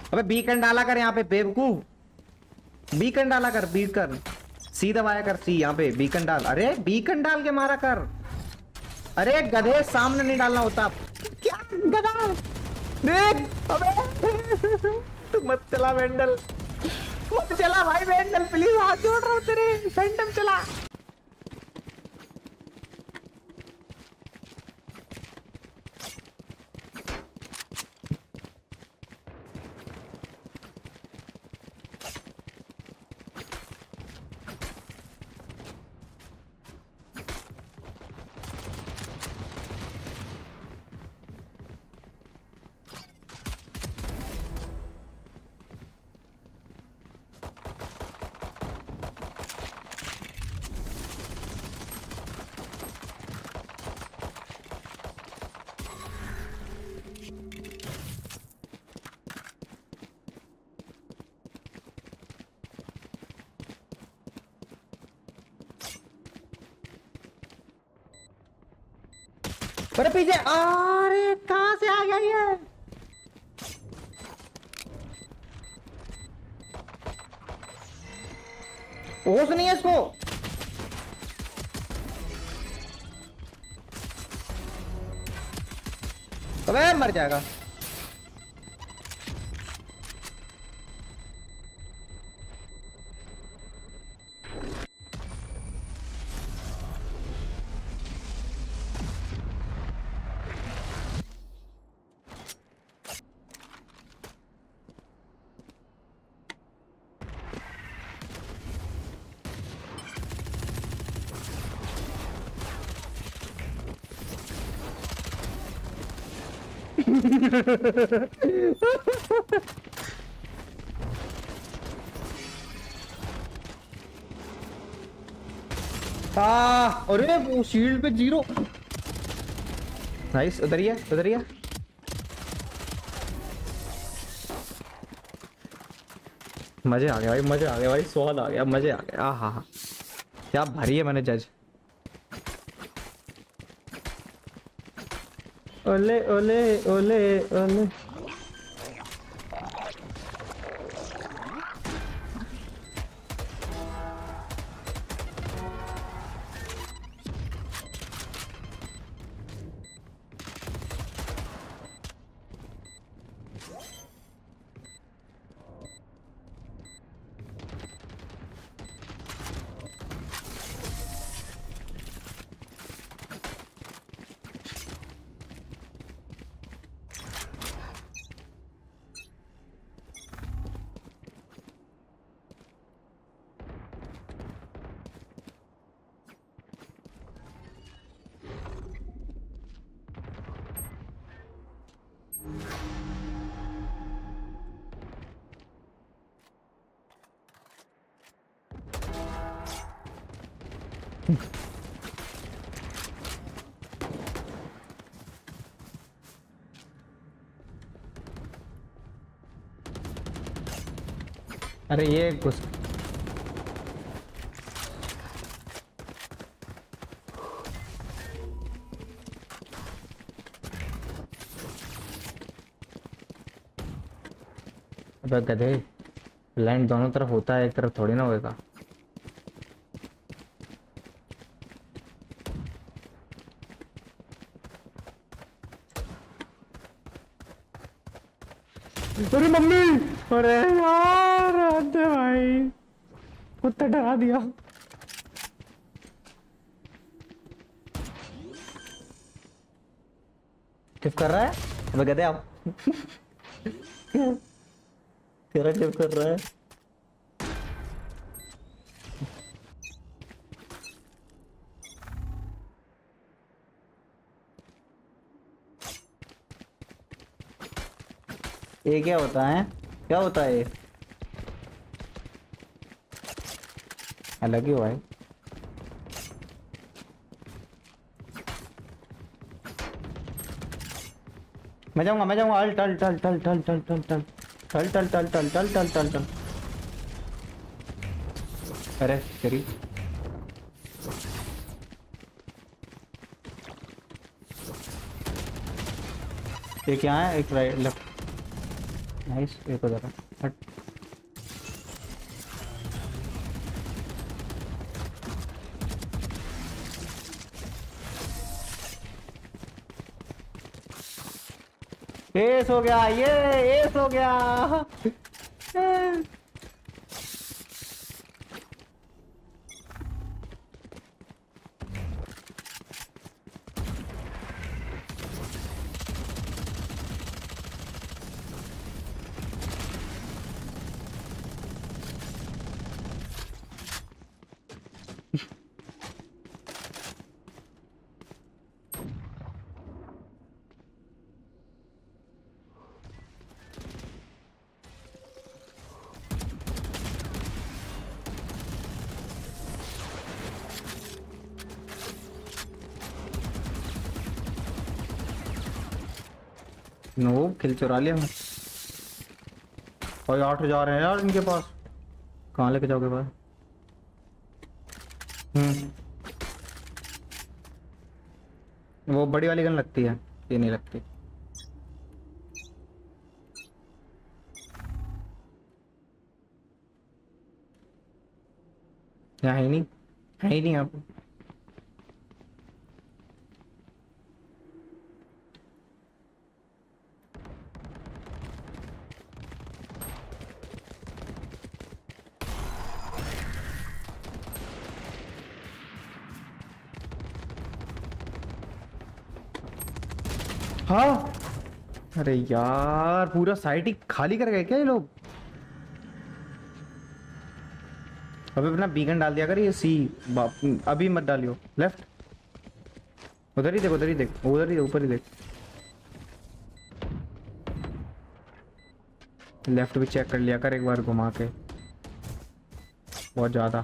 अबे बीकन डाला कर यहाँ पे बेवकूफ, बीकन डाला कर, बीकन सी दबाया कर, सी यहाँ पे बीकन डाल। अरे बीकन डाल के मारा कर। अरे गधे सामने नहीं डालना होता क्या गधा देख। अबे तू मत चला वेंडल, मत चला भाई वेंडल प्लीज, हाथ जोड़ रहा हूँ तेरे, फैंटम चला। अरे पीछे, अरे कहां से आ गया ये? होश नहीं है इसको। अबे मर जाएगा। अरे वो शील्ड पे 0। नाइस, उधर ही है, उधर ही है। मजे आ गए भाई, मजे आ गए भाई, स्वाद आ गया, मजे आ गए। हाँ, क्या भरी है मैंने जज। ओले ओले ओले ओले। अरे ये घुस, अबे गधे, लैंड दोनों तरफ होता है, एक तरफ थोड़ी ना होएगा। अरे मम्मी, अरे यार आते भाई, कुत्ता डरा दिया। टिप कर रहा है, अबे गधे आप। तेरा टिप कर रहा है। ये क्या होता है, क्या होता है? अलग ही हुआ है। मैं जाऊंगा अल्ट अल्ट अल्ट अल्ट अल्ट अल्ट अल्ट अल्ट अल्ट अल्ट अल्ट अल्ट अल्ट अल्ट अल्ट। अरे तेरी, ये क्या है? एक राइट लेफ्ट, नाइस, एक हो जाता। हट। एस हो गया, ये एस हो गया। नो, किल चुरा लिया मैं। और 8 जा रहे हैं यार इनके पास। कहाँ लेके जाओगे भाई? वो बड़ी वाली गन लगती है, ये नहीं लगती। यहाँ है ही नहीं, है ही नहीं यहाँ पे। हाँ, अरे यार पूरा साइट ही खाली कर गए क्या ये लोग? अबे अपना बीकन डाल दिया कर, ये सी। अभी मत डालियो, लेफ्ट। उधर ही देख, उधर ही देख, उधर ही, ऊपर ही देख। लेफ्ट भी चेक कर लिया कर एक बार घुमा के, बहुत ज्यादा।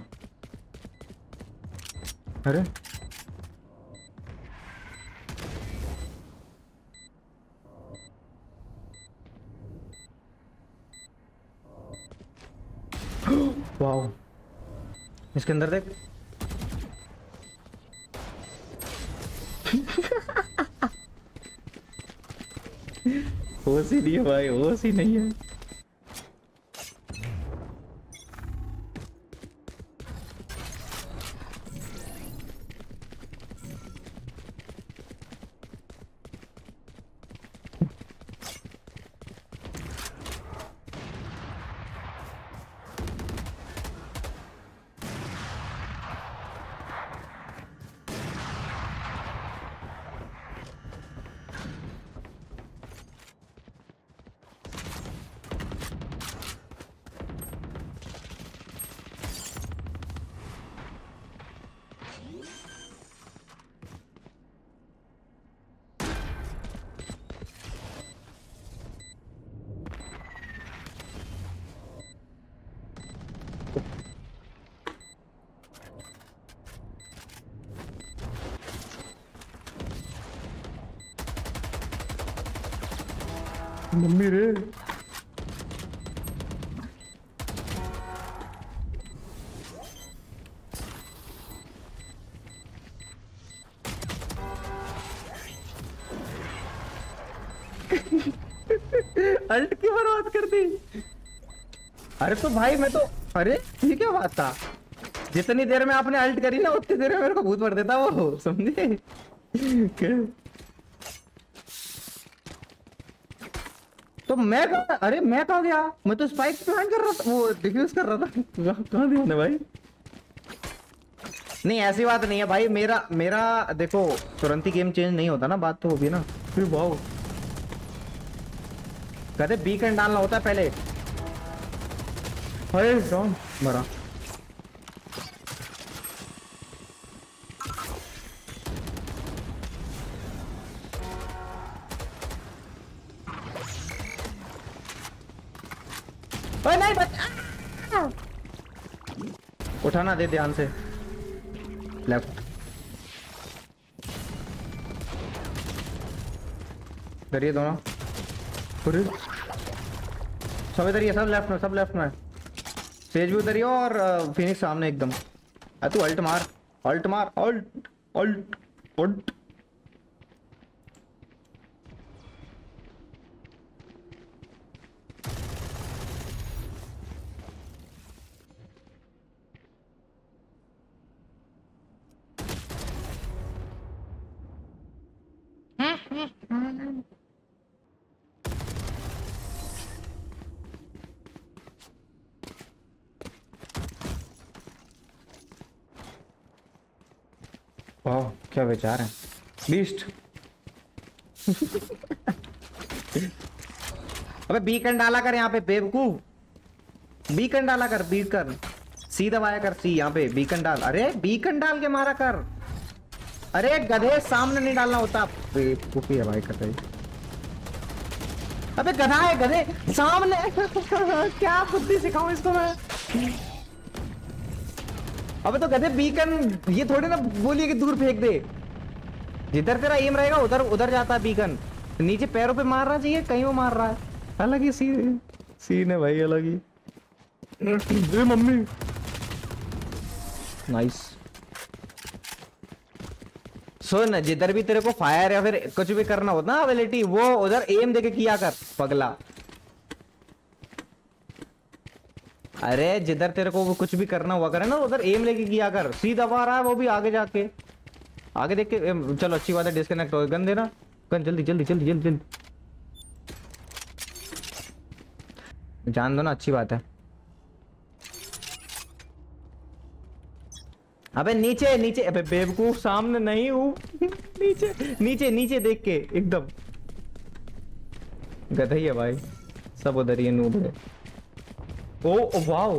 अरे वाह, इसके अंदर देख। होश ही नहीं है भाई, होश ही नहीं है। मम्मी रे, अल्ट की बर्बाद कर दी। अरे तो भाई मैं तो, अरे ये क्या बात था? जितनी देर में आपने अल्ट करी ना उतनी देर में मेरे को भूत पड़ देता वो, समझे? तो मैं कहा, अरे मैं कहा गया? मैं तो स्पाइक प्लान कर रहा था, वो डिफ्यूज कर रहा था। कहाँ दिया ना भाई? नहीं ऐसी बात नहीं है भाई, मेरा मेरा देखो तुरंत ही गेम चेंज नहीं होता ना, बात तो होगी ना। फिर वाओ, कहते बीकन डालना होता है पहले। अरे डॉन मरा। ओए नहीं बच, उठाना दे ध्यान से। लेफ्ट करिए दोनों, पूरे सब इधर ही है, सब लेफ्ट में, सब लेफ्ट में। सेज भी उधर ही हो और फिनिक्स सामने एकदम। तू अल्ट मार, अल्ट मार, अल्ट अल्ट अल्ट। ओह क्या विचार है बीस्ट। अबे बीकन डाला कर यहाँ पे बेवकूफ। बीकन डाला कर बीकन। सी दबाया कर सी यहाँ पे बीकन डाल। अरे बीकन डाल के मारा कर। अरे गधे सामने नहीं डालना होता। बेवकूफी है भाई कतई। अबे गधा है गधे सामने। क्या बुद्धि सिखाऊं इसको मैं। अबे तो गधे बीकन ये थोड़ी ना बोलिए कि दूर फेंक दे। जिधर तेरा एम रहेगा उधर उधर जाता है बीकन। नीचे पैरों पे मारना चाहिए कहीं वो मार रहा है। अलग ही सीन है भाई अलग ही। ए मम्मी नाइस। सुन जिधर भी तेरे को फायर या फिर कुछ भी करना होता ना एबिलिटी वो उधर एम देके किया कर पगला। अरे जिधर तेरे को वो कुछ भी करना हुआ करे ना उधर एम लेके किया कर। सी दबा रहा है वो भी आगे जाके आगे देख के। चलो अच्छी बात है डिस्कनेक्ट हो गन देना। गन जल्दी जल्दी जल्दी जल्दी जल्दी जान दो ना अच्छी बात है। अबे नीचे नीचे। अबे बेवकूफ सामने नहीं हूँ। नीचे नीचे नीचे देख के एकदम गधा ही है भाई। सब उधर ही नूब है। ओ वाओ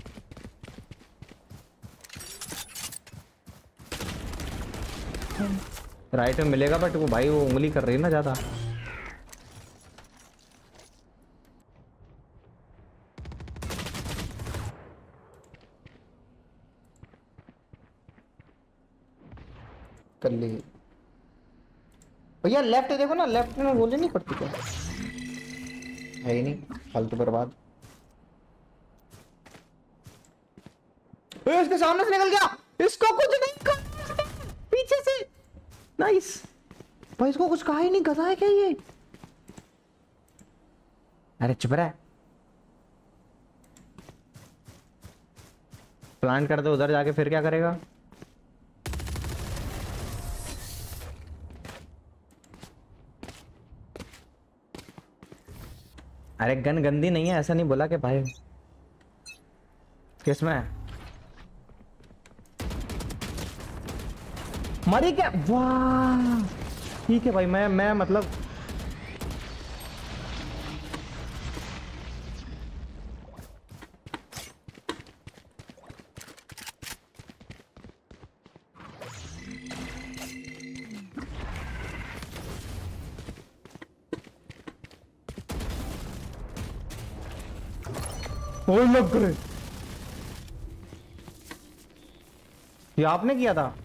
राइट में मिलेगा बट वो भाई वो उंगली कर रही है ना ज्यादा। कर ली भैया। लेफ्ट देखो ना लेफ्ट में गोली नहीं पड़ती क्या है ही नहीं फालतू बर्बाद। इसके सामने से निकल गया। इसको कुछ नहीं कहा पीछे से। नाइस भाई इसको कुछ कहा ही नहीं। गधा है क्या ये। अरे चुप रहा। प्लान कर दो उधर जाके फिर क्या करेगा। अरे गन गंदी नहीं है ऐसा नहीं बोला कि भाई। किसमें मरी क्या। वाह ठीक है भाई। मैं मतलब वो लग गए। ये आपने किया था।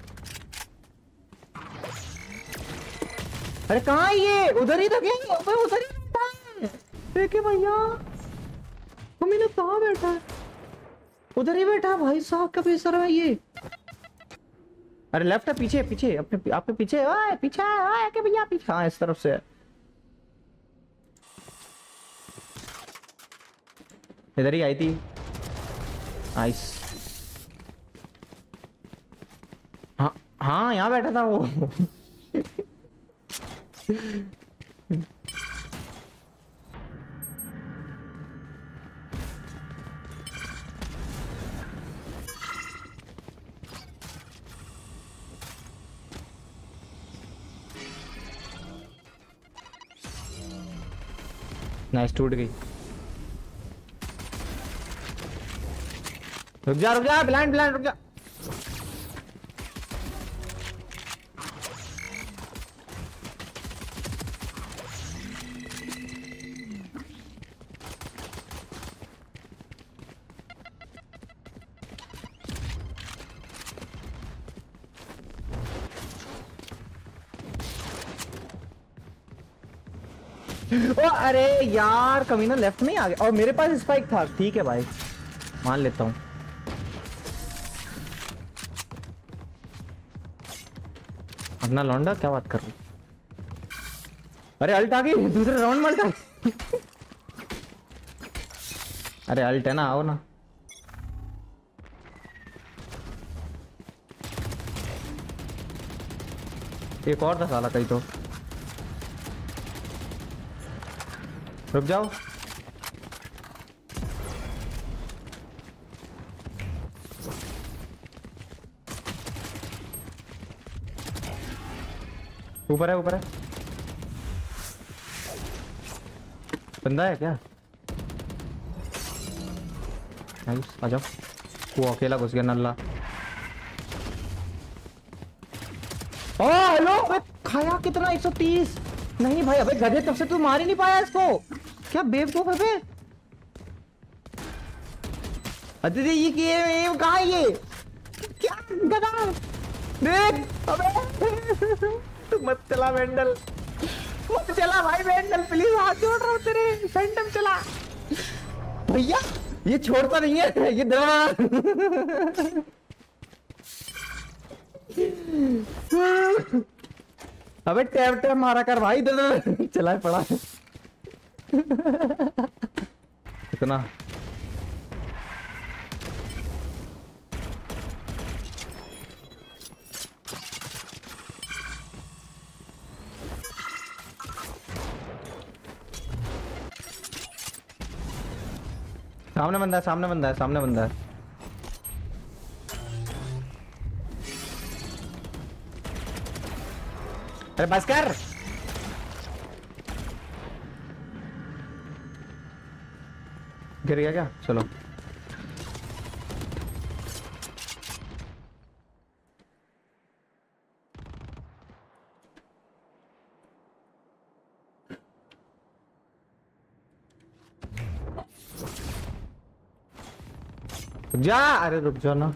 अरे कहाँ है ये। उधर ही तो गया। उधर ही बैठा है। देखे भैया वो मैंने कहाँ बैठा है। उधर ही बैठा है भाई साहब का बेसर है ये। अरे लेफ्ट है पीछे पीछे अपने आपके पीछे। ओए पीछे ओए के भैया पीछे। हाँ इस तरफ से है। इधर ही आई थी। नाइस। हाँ हाँ यहाँ बैठा था वो। नाइस टूट गई। रुक जा ब्लाइंड ब्लाइंड रुक जा। ओ अरे यार कमीना लेफ्ट में आ गया और मेरे पास स्पाइक था। ठीक है भाई मान लेता हूँ। अपना लौंडा क्या बात कर रही। अरे अल्ट आ गई दूसरे राउंड में अल्ट आ गई। अरे अल्ट है ना आओ ना। एक और था साला कहीं तो। रुक जाओ। ऊपर है, ऊपर है। बंदा है क्या? नाइस, आ जाओ। वो अकेला घुस गया नल्ला। ओ हेलो, खाया कितना? 130। नहीं भाई, अबे गधे, तब से तू मार ही नहीं पाया इसको। क्या बेवकूफ है बे। अरे ये कहाँ है ये? क्या गधा देख। अबे तू मत चला वेंडल, मत चला भाई वेंडल, प्लीज हाथ जोड़ रहा हूँ तेरे। फैंटम चला भैया, ये छोड़ता नहीं है ये दवा। अबे टैप टैप मारा कर भाई, दे चला पड़ा। इतना सामने बंदा है, सामने बंदा है, सामने बंदा है। अरे बस कर। गिर गया क्या? चलो जा। अरे रुक जाओ ना।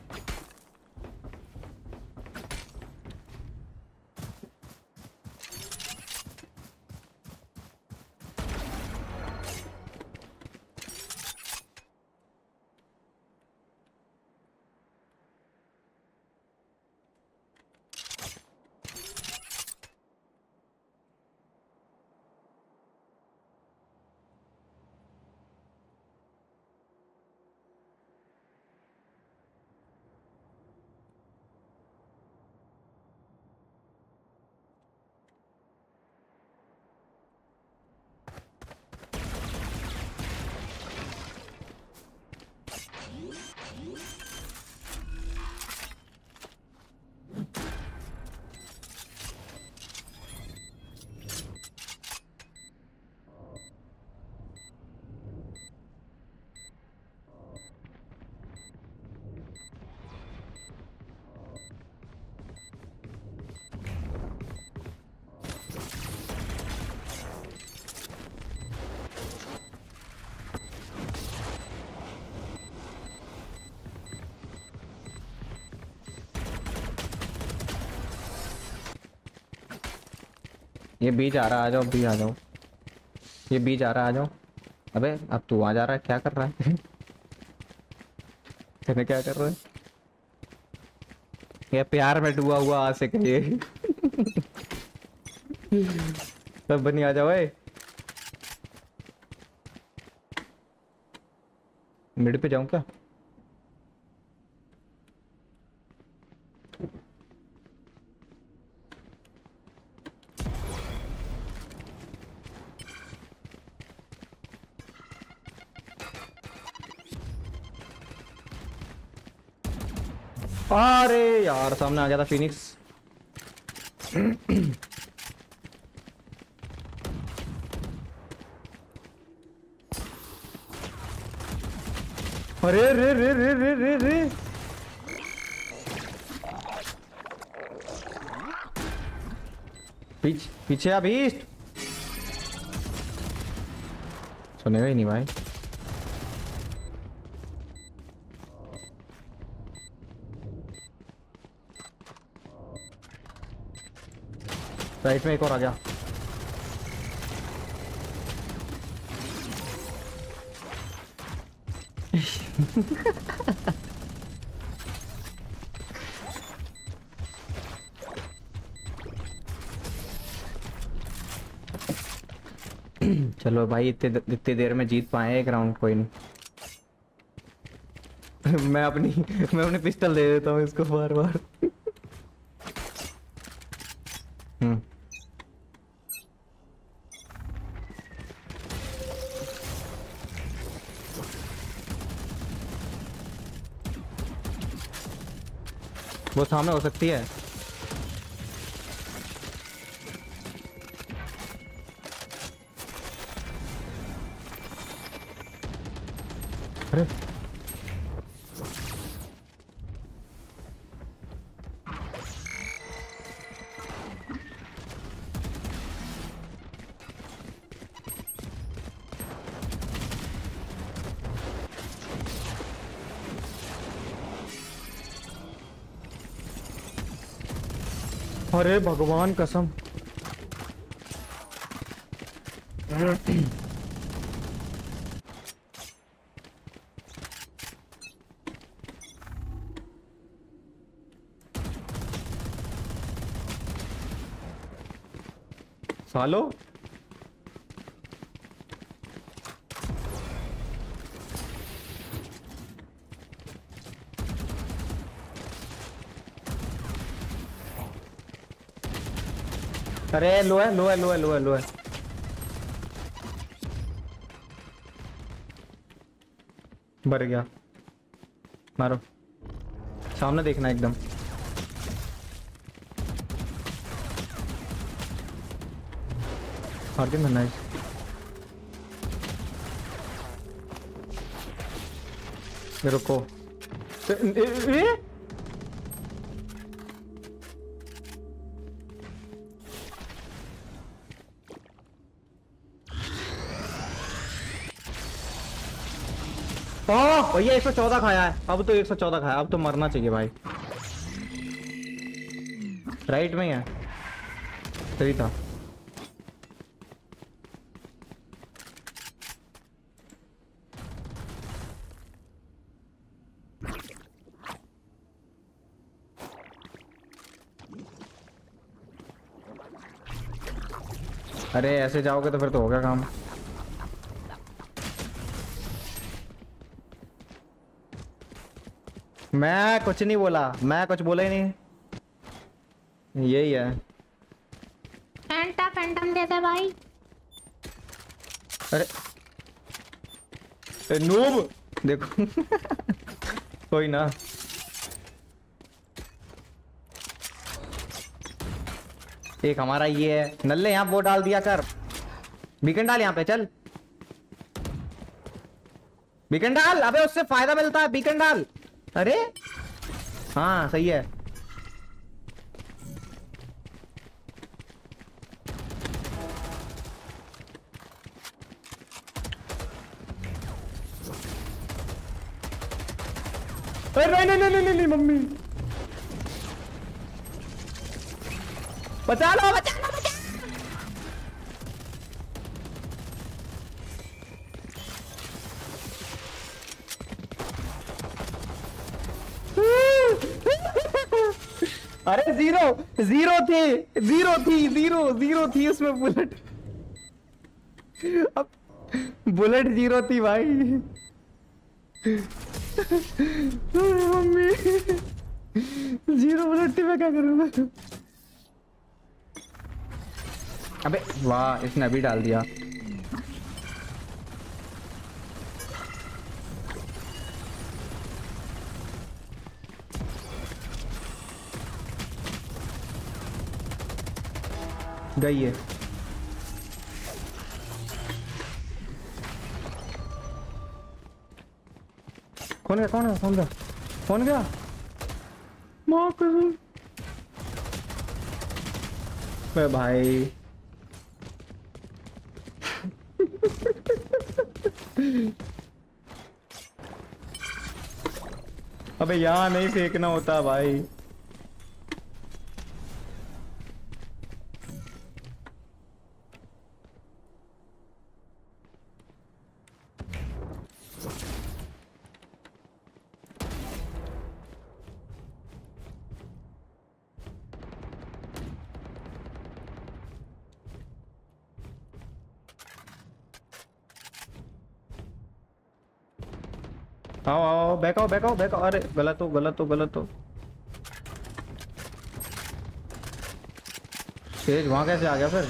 ये बीच आ रहा, आ जाओ, बीच आ जाओ। ये बीच आ रहा, आ जाओ। अबे अब तू आ जा रहा है, क्या कर रहा है? तेने क्या कर रहा है? ये प्यार में डूबा हुआ आ से कहिए। सब बनी आ जाओ। मिड पे जाऊं क्या? अरे यार सामने आ गया था फिनिक्स। अरे रे रे रे रे रे रे। पीछे आ बीस्ट। सुनेगा ही नहीं भाई। राइट में एक और आ गया। चलो भाई, इतनी देर में जीत पाए एक राउंड, कोई नहीं। मैं अपनी पिस्टल दे देता हूँ इसको बार बार। वो सामने हो सकती है। अरे अरे भगवान कसम। सालो अरे लो है लो है लो है लो है लो है। भर गया। मारो सामने देखना एकदम। मार के मरना है। रुको भैया 114 खाया है। अब तो 114 खाया। अब तो मरना चाहिए भाई। राइट में ही है। सही था। अरे ऐसे जाओगे तो फिर तो हो गया काम। मैं कुछ नहीं बोला। मैं कुछ बोला ही नहीं। यही है। फैंटा फैंटम दे दे भाई। अरे नूब देखो। कोई ना। एक हमारा ये है। नल्ले यहाँ वो डाल दिया कर। बीकन डाल यहाँ पे। चल बीकन डाल। अबे उससे फायदा मिलता है। बीकन डाल। अरे हाँ सही है। नहीं नहीं नहीं नहीं नहीं मम्मी बचा लो बचा लो बचा। अरे जीरो जीरो थी जीरो थी जीरो जीरो थी उसमें बुलेट। अब बुलेट जीरो थी भाई। मम्मी जीरो बुलेट थी। मैं क्या करूंगा। अबे वाह इसने अभी डाल दिया। गई है। कौन गया कौन गया कौन गया कौन गया। माँ कसम। भाई अबे यहाँ नहीं फेंकना होता भाई। आओ आओ बैक आओ बैक आओ बैक आओ। अरे गलत हो गलत हो गलत हो। तेज वहां कैसे आ गया फिर।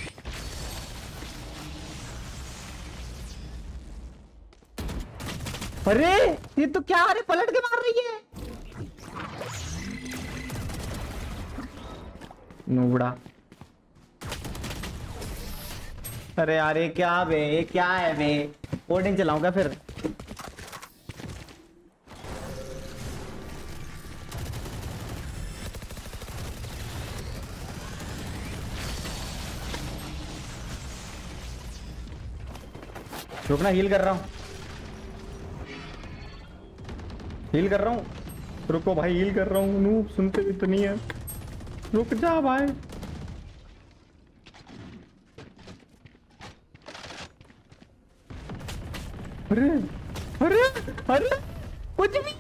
अरे ये तो क्या। अरे पलट के मार रही है नूबड़ा। अरे यार ये क्या बे। ये क्या है बे। ओडिन चलाऊंगा फिर। रुकना, हील कर रहा हूँ, हील कर रहा हूँ। रुको भाई, हील कर रहा हूँ। नूब सुनते भी तो नहीं है। रुक जा भाई। अरे अरे अरे कुछ भी।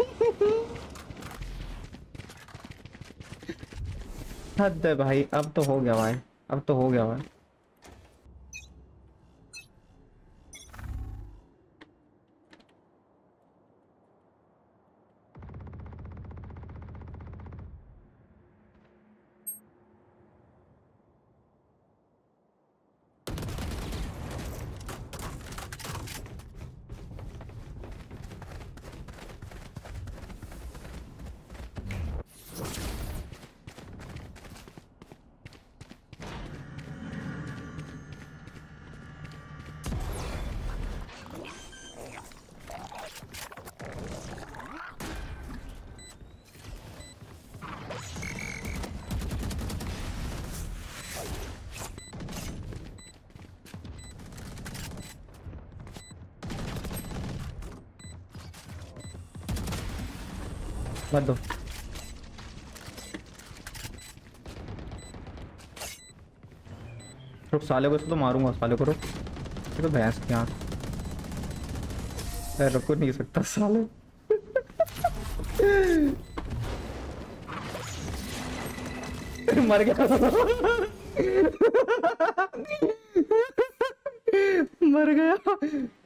हद है भाई, अब तो हो गया भाई, अब तो हो गया भाई। मत दो। रुक, साले को तो मारूंगा, साले को। रुक, ये तो भैंस की आंख। रुक नहीं सकता साले। मर गया। मर गया।